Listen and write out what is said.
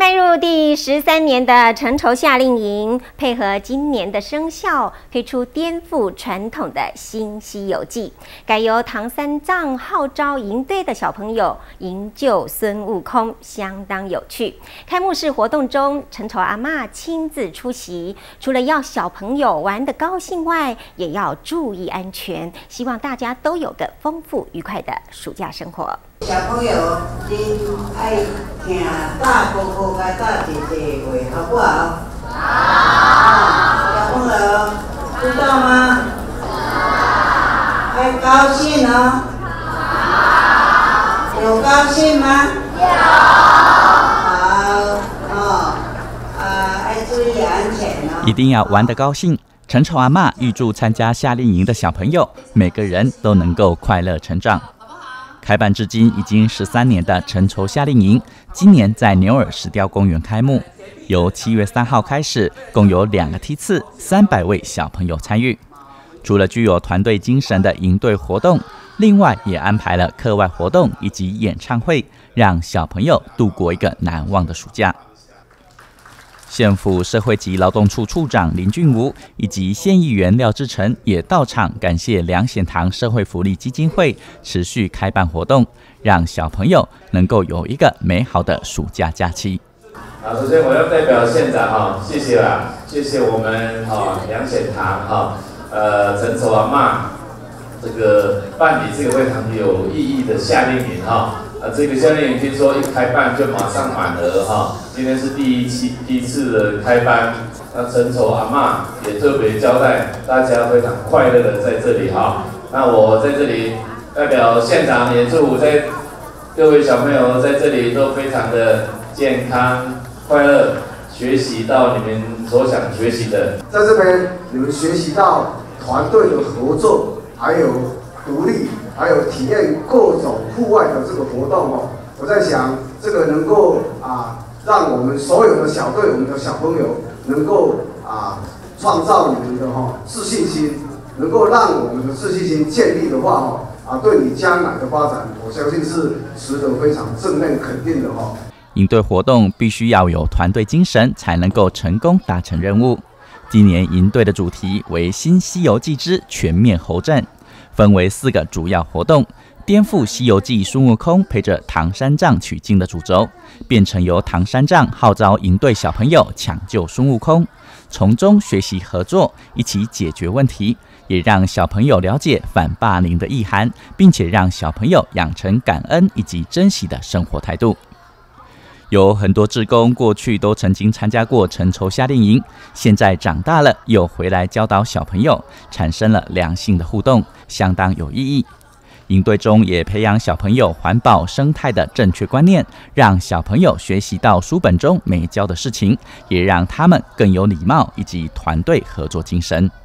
迈入第13年的成筹夏令营，配合今年的生肖，推出颠覆传统的新《西游记》，改由唐三藏号召营队的小朋友营救孙悟空，相当有趣。开幕式活动中，成筹阿嬷亲自出席，除了要小朋友玩得高兴外，也要注意安全，希望大家都有个丰富愉快的暑假生活。 小朋友，真爱听大哥哥甲大姐姐的话，好不好？好。小朋友，知道吗？爱高兴哦。有高兴吗？有。好爱注意安全哦。 一定要玩得高兴。成筹阿嬷预祝参加夏令营的小朋友，每个人都能够快乐成长。开办至今已经13年的成筹夏令营，今年在牛耳石雕公园开幕，由7月3号开始，共有2个梯次，300位小朋友参与。除了具有团队精神的营队活动，另外也安排了课外活动以及演唱会，让小朋友度过一个难忘的暑假。县府社会及劳动处处长林俊武以及县议员廖志成也到场感谢梁显堂社会福利基金会持续开办活动，让小朋友能够有一个美好的暑假假期。 首先我要代表县长谢谢啦，谢谢我们梁显堂成筹阿嬷这个办理这个非常有意义的夏令营这个夏令营听说一开办就马上满额今天是第一次的开班，那成筹阿嬷也特别交代大家非常快乐的在这里那我在这里代表县长也祝在各位小朋友在这里都非常的健康快乐，学习到你们所想学习的。 在这边你们学习到团队的合作，还有独立，还有体验各种户外的这个活动我在想这个能够让我们所有的小队，我们的小朋友能够创造你们的自信心，能够让我们的自信心建立的话对你将来的发展，我相信是值得非常正面肯定的营队活动必须要有团队精神，才能够成功达成任务。今年营队的主题为《新西游记之全面猴战》，分为4个主要活动。颠覆《西游记》孙悟空陪着唐三藏取经的主轴，变成由唐三藏号召营队小朋友抢救孙悟空，从中学习合作，一起解决问题，也让小朋友了解反霸凌的意涵，并且让小朋友养成感恩以及珍惜的生活态度。有很多志工过去都曾经参加过成筹夏令营，现在长大了又回来教导小朋友，产生了良性的互动，相当有意义。营队中也培养小朋友环保生态的正确观念，让小朋友学习到书本中没教的事情，也让他们更有礼貌以及团队合作精神。